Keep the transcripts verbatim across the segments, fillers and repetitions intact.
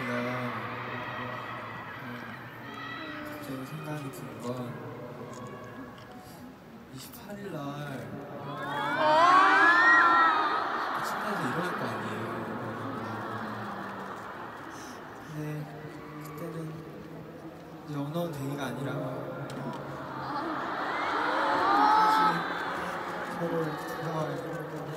제가 음, 갑자기 생각이 드는 건 이십팔 일 날 침대에서 일어날 거 아니에요. 근데 그때는 이제 어나운 대기가 아니라 다시 서로를 사랑하고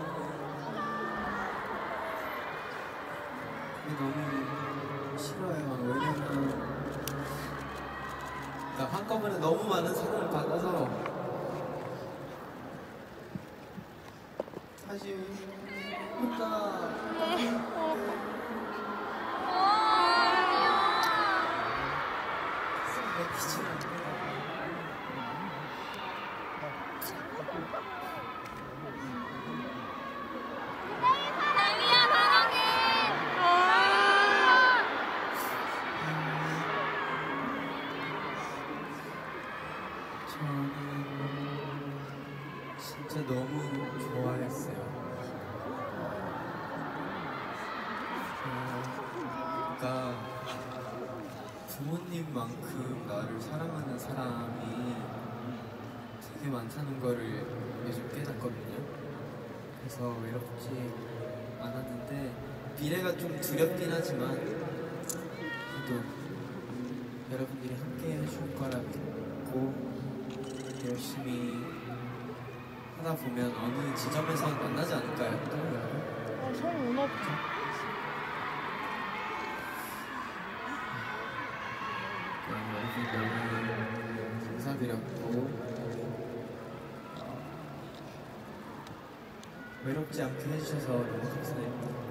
근데 너무 싫어요. 왜냐면 나 한꺼번에 너무 많은 사랑을 받아서 사실 혼자 내키지 저는 진짜 너무 좋아했어요. 그러니까 부모님만큼 나를 사랑하는 사람이 되게 많다는 거를 요즘 깨닫거든요. 그래서 외롭지 않았는데 미래가 좀 두렵긴 하지만 그래도 여러분들이 함께 해줄 거라 믿고 열심히 하다 보면 어느 지점에서 만나지 않을까요? 어, 손 오나 보다. 여러분 너무 감사드렸고 어, 외롭지 않게 해주셔서 너무 감사드립니다.